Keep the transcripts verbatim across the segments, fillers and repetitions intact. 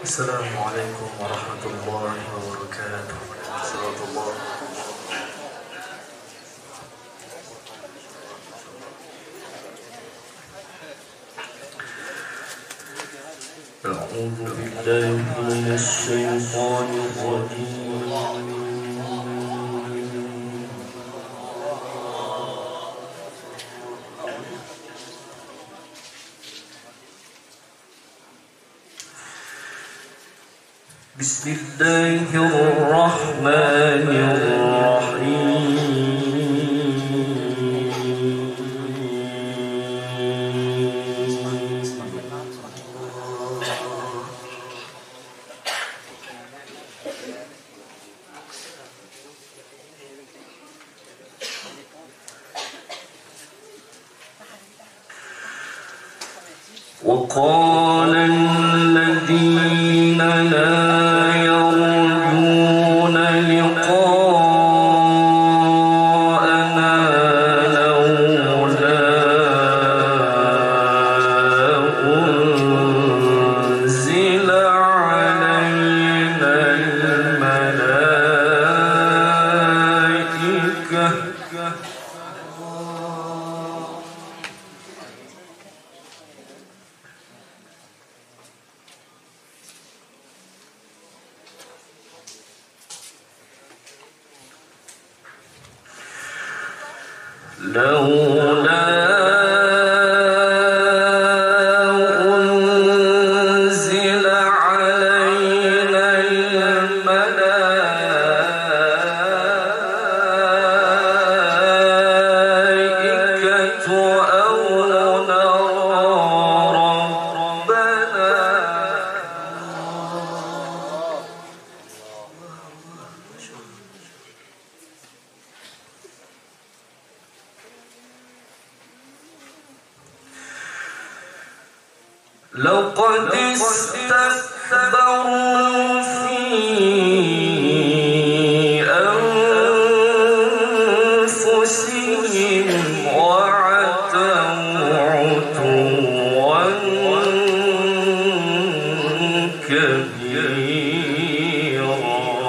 السلام عليكم ورحمة الله وبركاته. صلاة الله. أعوذ بالله من الشيطان الرجيم. بسم الله الرحمن الرحيم. وقال الذين لا لولا أنزل علينا الملائكة أو نرى ربنا لقد استكبروا في أنفسهم وعتوا عتوا كبيرا.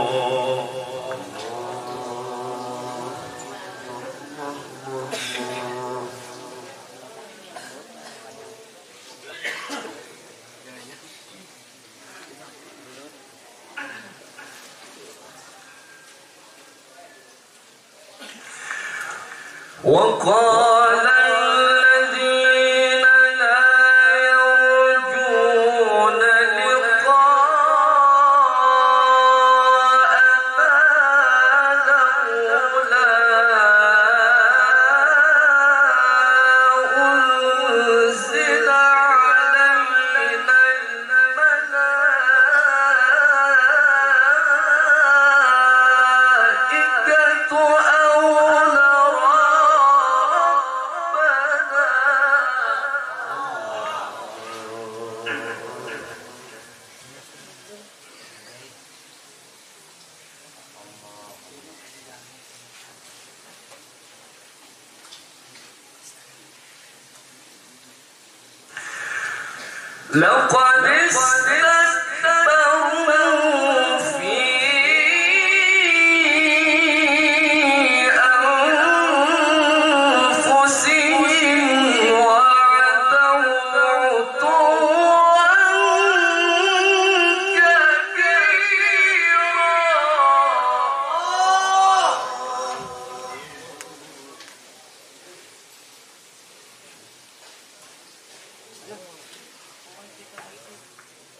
وقال الذين لا يرجون لقاءنا لولا أنزل علينا الملائكة أو لقد استكبروا في أنفسهم وعتوا عتوا كبيرا.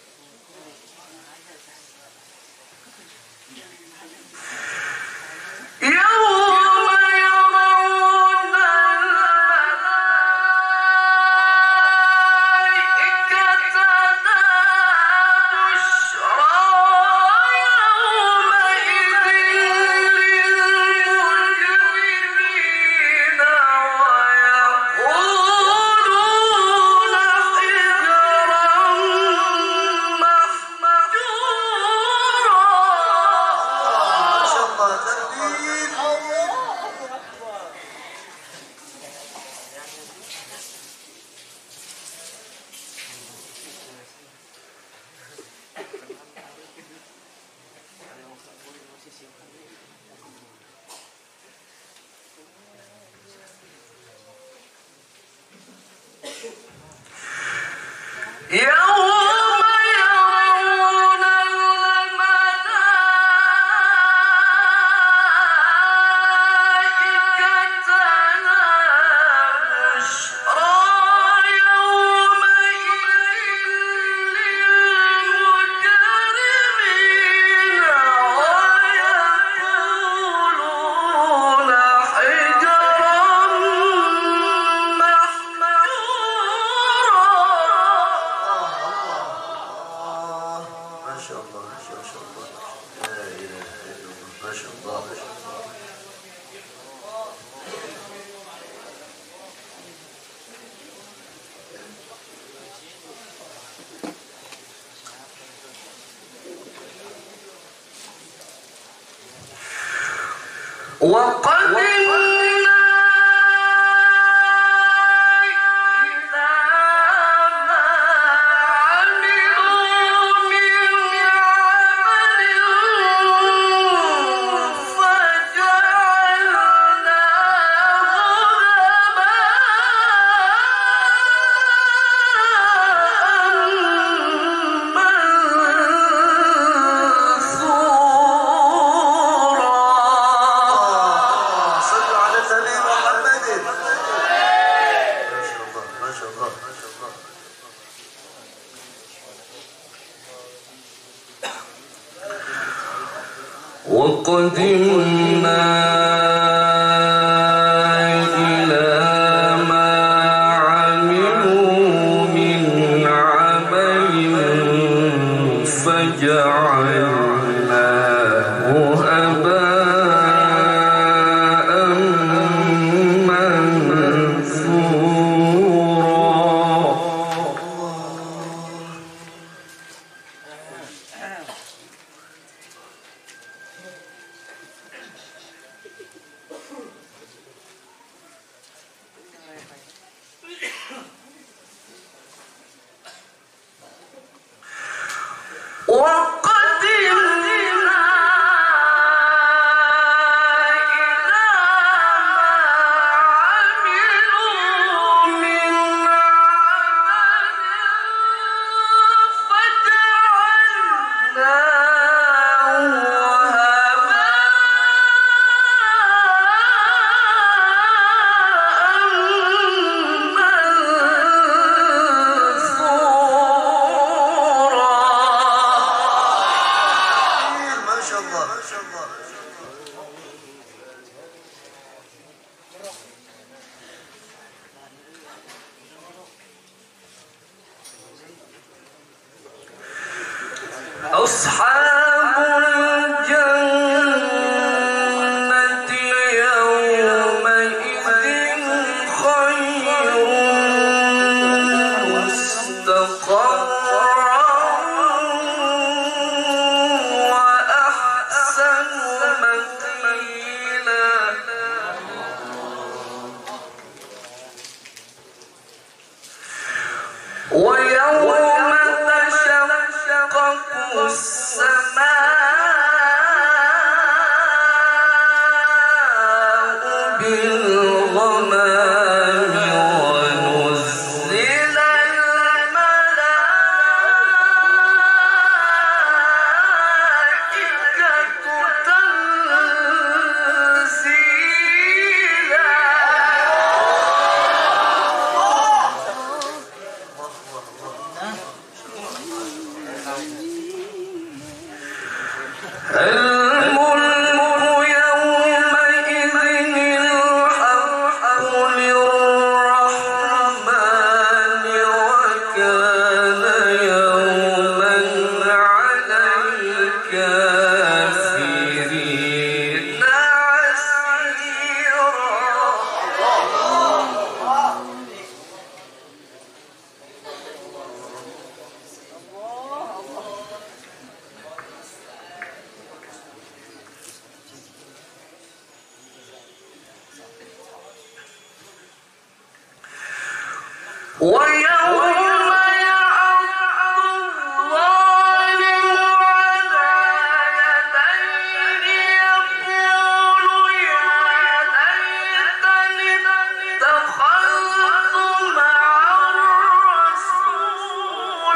وقدمنا إلى ما عملوا من عمل فجعلناه هباء منثورا. أصحاب الجنة يومئذ خير مستقرا وأحسن مقيلا. ويوم السماء بالغمام ونزل الملائكة تنزيلا. الملك يومئذ الحق للرحمن وكان يوما على الكافرين عسيرا. ويوم يعض الظالم على يديه يقول يا ليتني اتخذت مع الرسول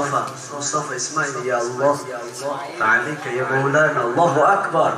مصطفى مصطفى اسماعيل يا الله عليك يا مولانا. الله أكبر.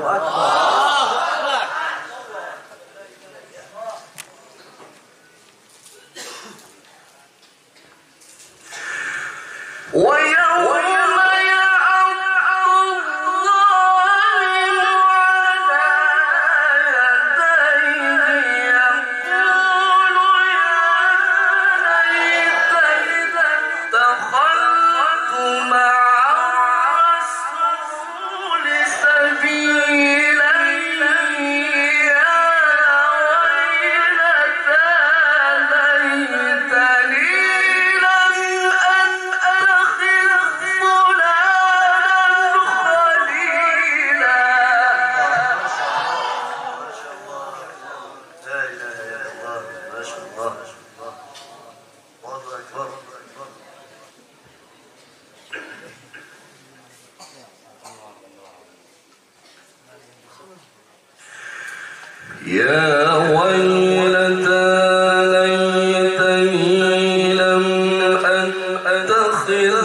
يا ويلتى ليتني لم أتخذ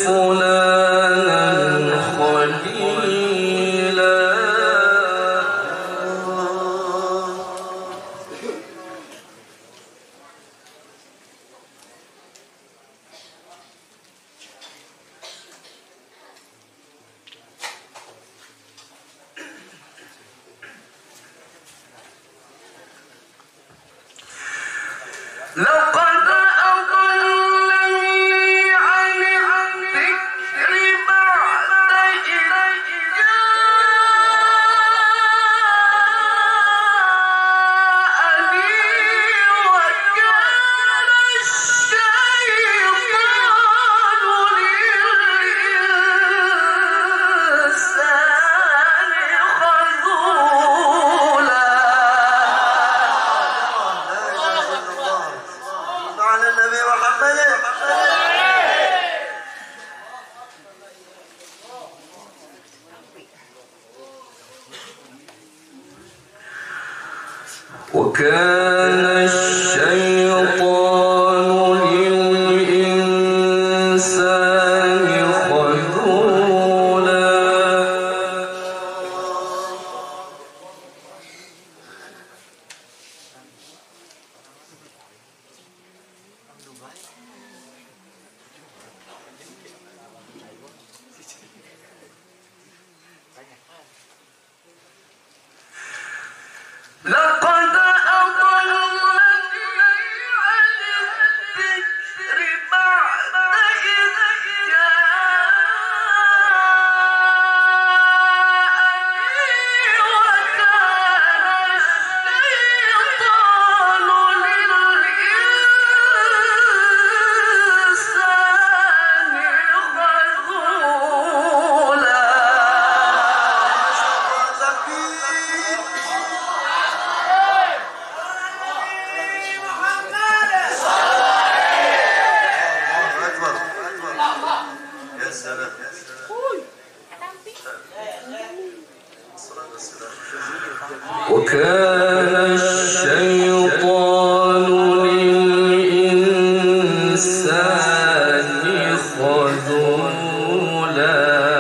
فلانا خليلا. لقد أضلني عن الذكر بعد إذ جاءني وكان الشيطان للإنسان خذولا. على النبي محمد. وكان الشيطان للإنسان خذولا. لقد أضلني عن الذكر بعد إذ جاءني وكان الشيطان للإنسان خذولا. وكان الشيطان للإنسان خذولا.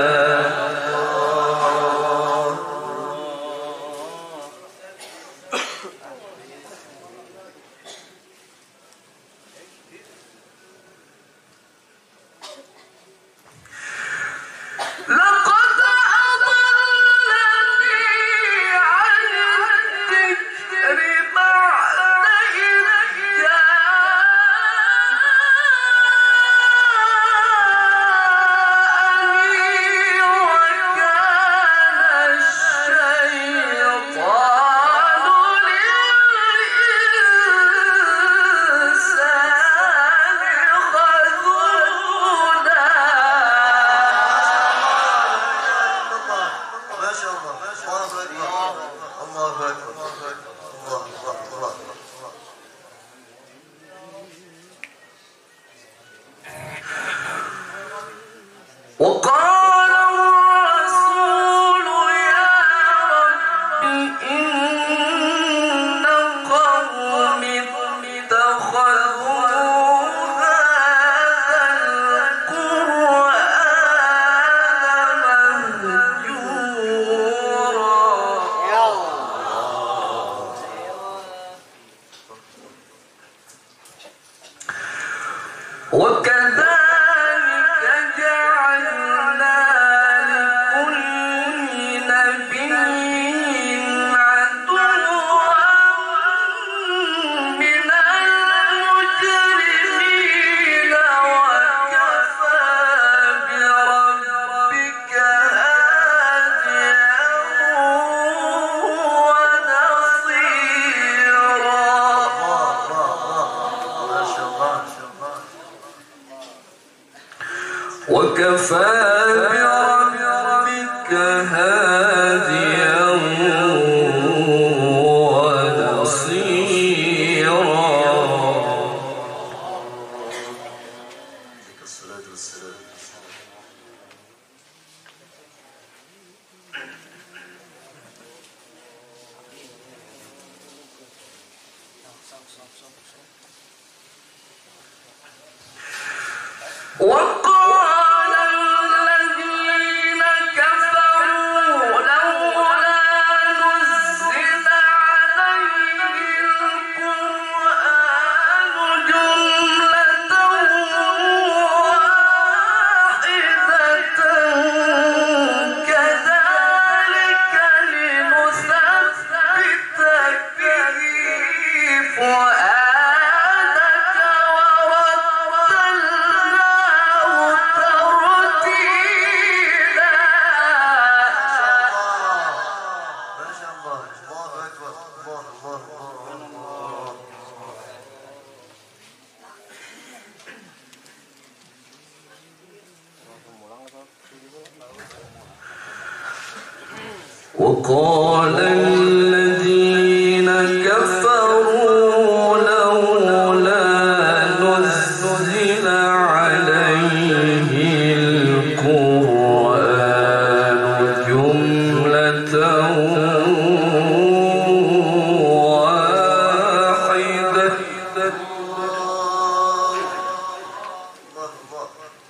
لقد أضلني عن الذكر بعد إذ جاءني وكان الشيطان للإنسان خذولا. ما شاء الله. الله أكبر. الله أكبر. الله الله الله. وقال الرسول يا رب إن قومي اتخذوا هذا القرآن بربك هاديا ونصيرا. الصلاة والسلام. وقال الذين كفروا لولا نزل عليه القرآن جملة واحدة كذلك لنثبت به فؤادك ورتلناه ترتيلا. ما شاء الله. الله أكبر. الله الله الله. وقال الذين كفروا لولا نزل عليه القرآن جملة واحدة. الله الله.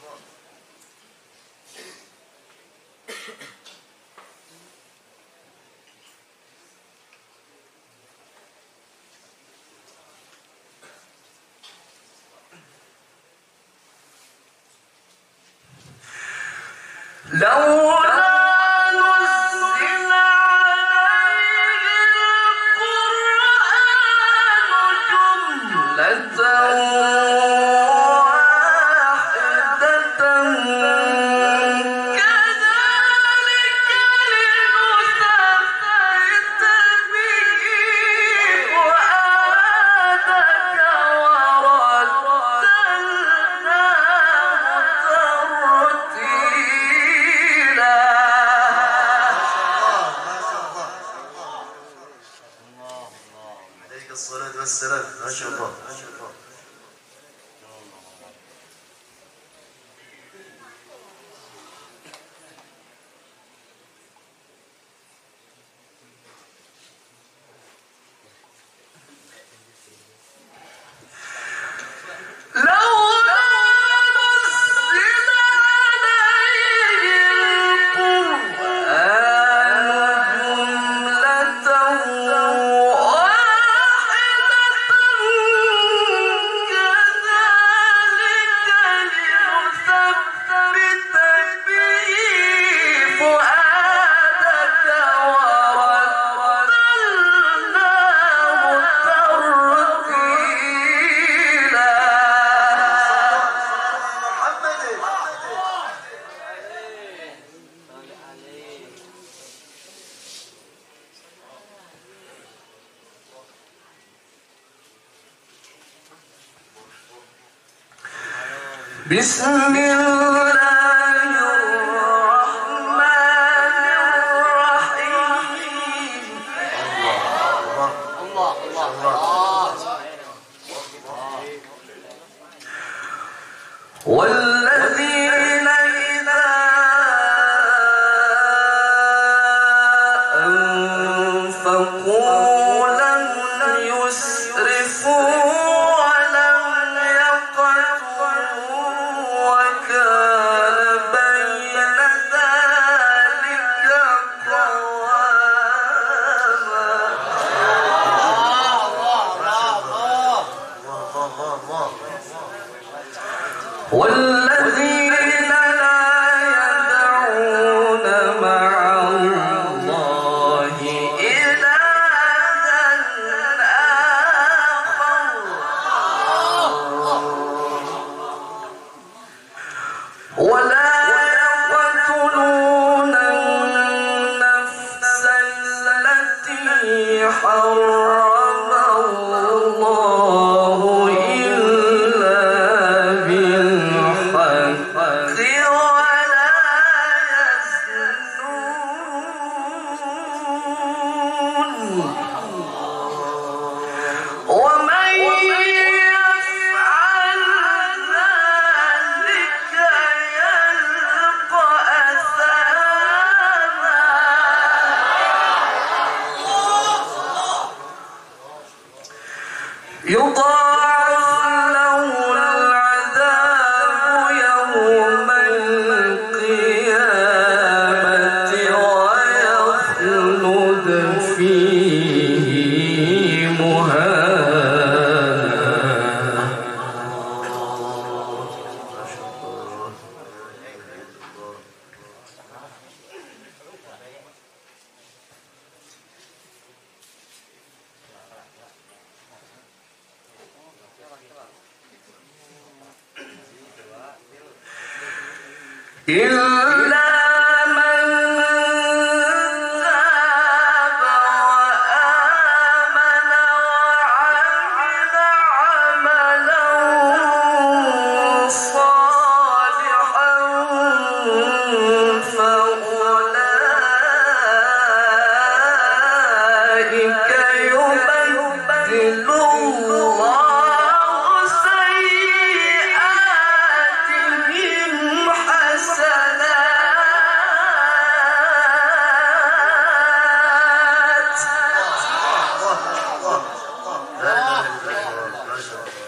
لولا نزل عليه القرآن جملة واحدة كذلك لنثبت به فؤادك ورتلناه ترتيلا. ما شاء الله. عليك الصلاة والسلام. ما شاء الله. ما شاء الله. لولا نزل عليه القرآن جملة بسم الله الرحمن الرحيم. الله الله الله. والذين إذا أنفقوا لم يسرفوا ولم يقتروا وكانوا إلا من تاب وآمن وعمل عملا صالحا فأولئك يبدل الله سيئاتهم حسنات. لا إله إلا الله ما شاء الله.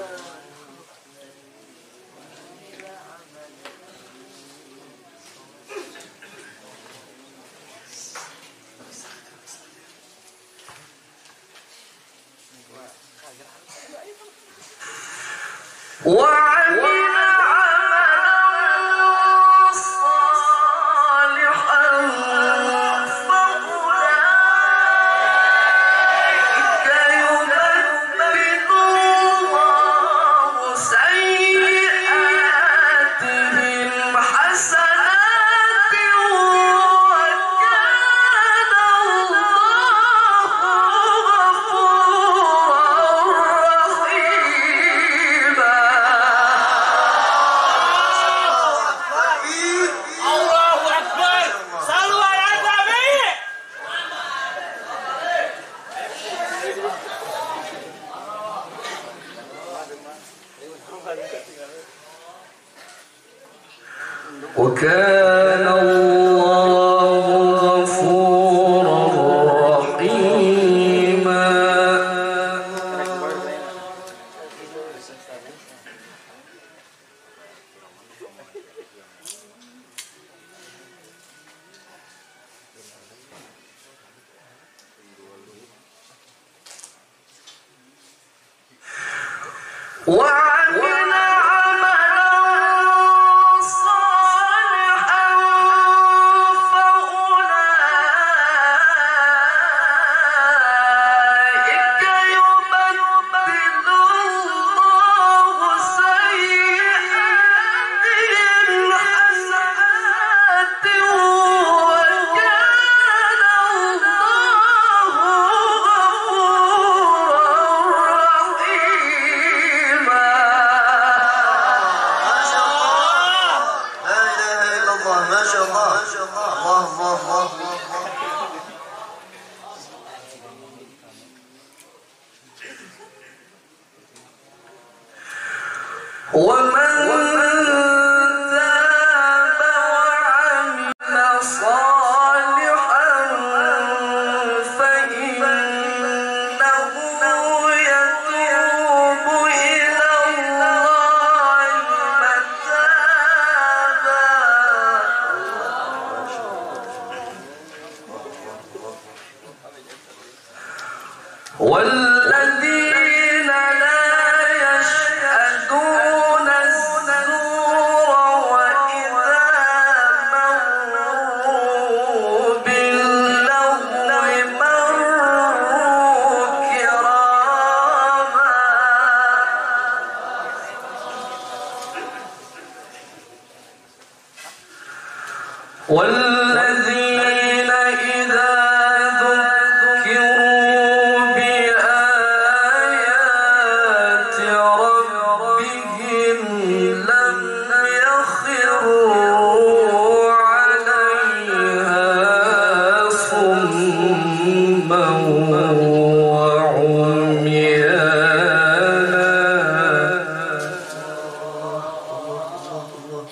وعمل عملا صالحا فأولئك يبدل الله سيئاتهم حسنات وكان الله غفورا رحيما. الله أكبر. صلوا على النبي. وكان الله غفورا رحيما. وعمل عملا صالحا فأولئك يبدل الله سيئاتهم حسنات وكان الله غفورا رحيما. ما شاء الله. لا إله إلا الله ما شاء الله. الله الله الله. ومن تاب وعمل صالحا فإنه يتوب إلى الله متابا. والذين لا يشهدون الزور وإذا مروا باللغو مروا كراما. والذين إذا ذكروا بآيات ربهم لم يخروا عليها صما وعميانا.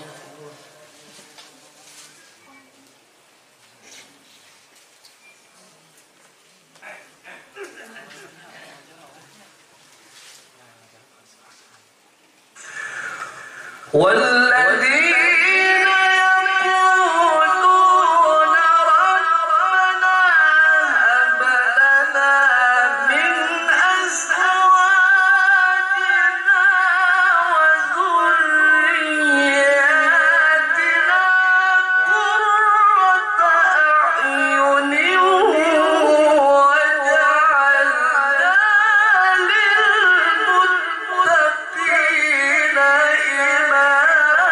والذين يقولون ربنا هب لنا من أزواجنا وذرياتنا قرة أعين واجعلنا للمتقين إماما.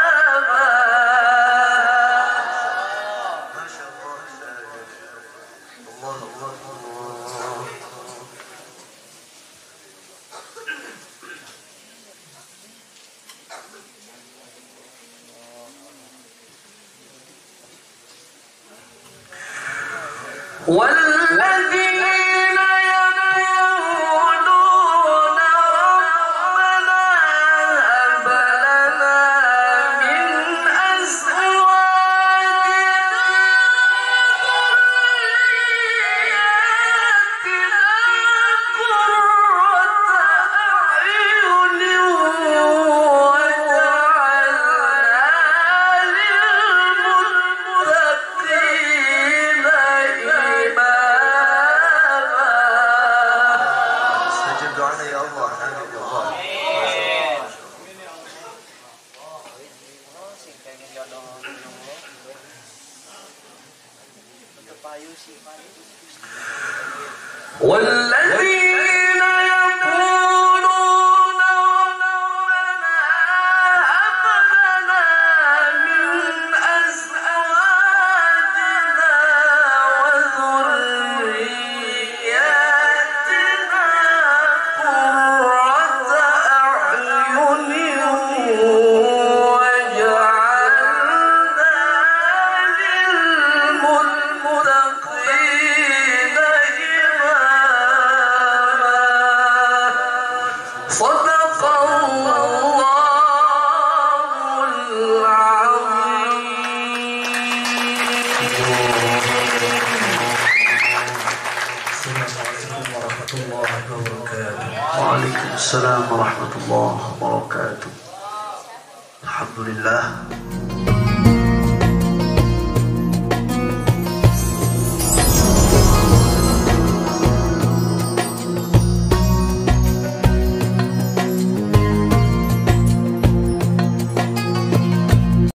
والذين يقولون ربنا هب لنا من أزواجنا وذرياتنا قرة أعين واجعلنا للمتقين استجب دعانا يا الله. آمين يا الله. والذين يقولون ربنا هب لنا من أزواجنا وذرياتنا قرة أعين واجعلنا للمتقين إماما. صدق الله العظيم. وعليكم السلام ورحمة الله وبركاته. الحمد لله